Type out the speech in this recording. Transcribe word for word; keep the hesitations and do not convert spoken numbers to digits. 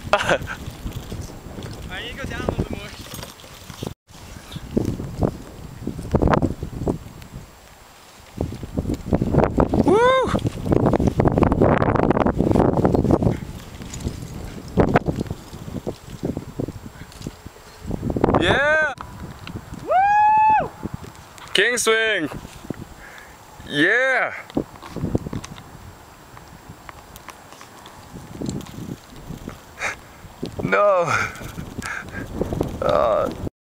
Aí que eu tenho a mão do monstro. Woo! Yeah! Woo! King swing! Yeah! No! Uh.